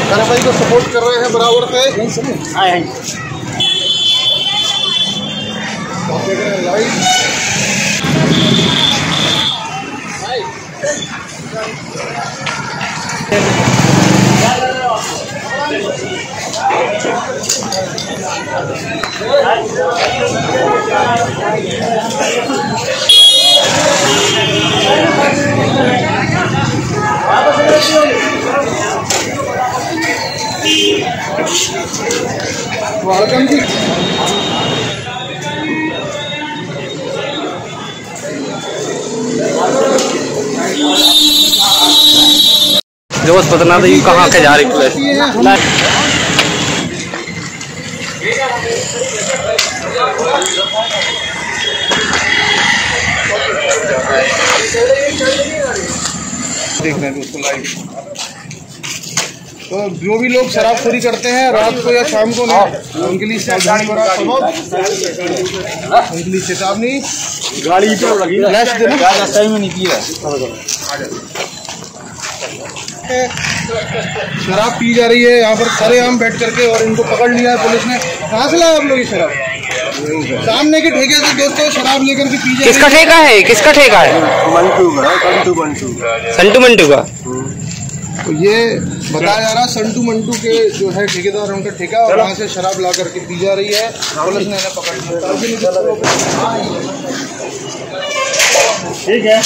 कार्रवाई को सपोर्ट कर रहे हैं बराबर से। वेलकम जी। जो बस बता दो कहाँ के जा रही पुलिस। देख रहे हैं उसको लाइव। तो जो भी लोग शराबखोरी करते हैं रात को या शाम को नहीं, उनके लिए सावधानी बरतना, उनके लिए चेतावनी। गाड़ी तो लगी रास्ते में नहीं किया। शराब पी जा रही है यहाँ पर सरेआम बैठ करके और इनको पकड़ लिया है पुलिस ने। कहाँ से लाए आप लोग ये शराब? सामने के ठेके से दोस्तों शराब लेकर के पी जा रही है। किसका ठेका है? किसका ठेका है? संटू मंटू का। तो ये बताया जा रहा है संटू मंटू के जो है ठेकेदार उनका ठेका, और वहाँ से शराब ला करके पी जा रही है। पुलिस ने इन्हें पकड़ लिया। ठीक है।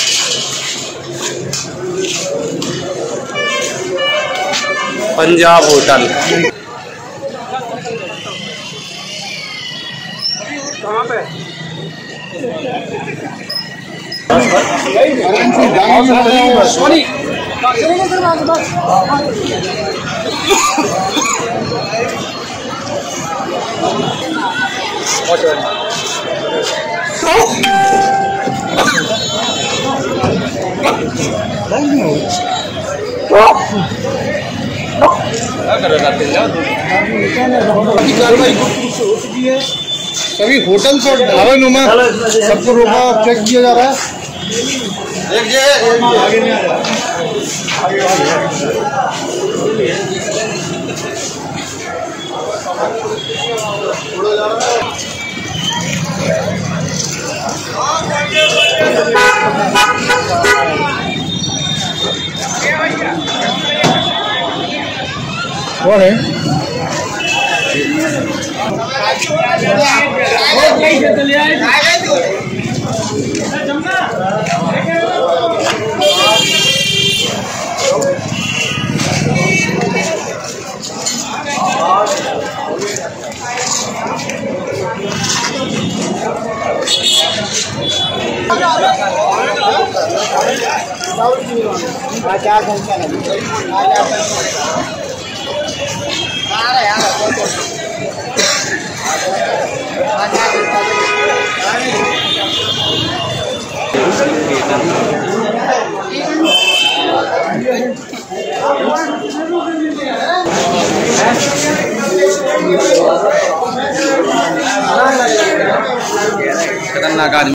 पंजाब होटल कहाँ पे? सॉरी कार्रवाई हो चुकी है। सभी होटल्स और ढाबे नुमा सबको रोका, चेक किया जा रहा है। कौन है? क्या संख्या खतरनाक आदमी।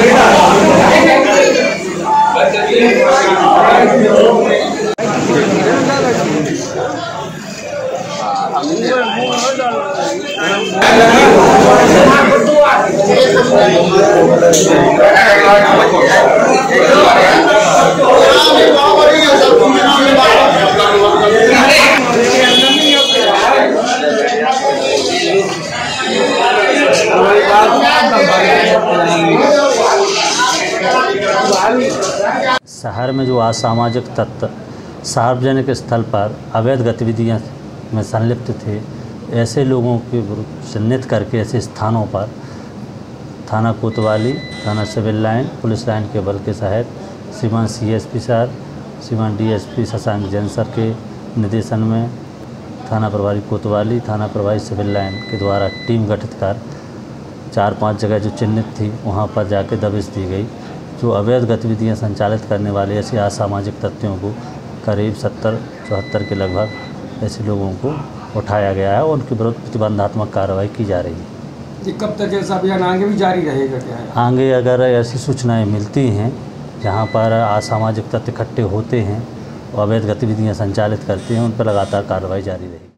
शहर में जो असामाजिक तत्व सार्वजनिक स्थल पर अवैध गतिविधियों में संलिप्त थे, ऐसे लोगों के चिन्हित करके ऐसे स्थानों पर थाना कोतवाली, थाना सिविल लाइन, पुलिस लाइन के बल के सहायक श्रीमान CSP सर, श्रीमान DSP शशांक जैन सर के निर्देशन में थाना प्रभारी कोतवाली, थाना प्रभारी सिविल लाइन के द्वारा टीम गठित कर 4-5 जगह जो चिन्हित थी वहाँ पर जाके दबिश दी गई। जो अवैध गतिविधियाँ संचालित करने वाले ऐसे असामाजिक तत्वों को करीब 70-74 के लगभग ऐसे लोगों को उठाया गया है और उनके विरुद्ध प्रतिबंधात्मक कार्रवाई की जा रही है। ये कब तक ऐसा अभियान आगे भी जारी रहेगा क्या है? आगे अगर ऐसी सूचनाएं मिलती हैं जहां पर असामाजिक तत्व इकट्ठे होते हैं अवैध गतिविधियां संचालित करते हैं उन पर लगातार कार्रवाई जारी रहेगी।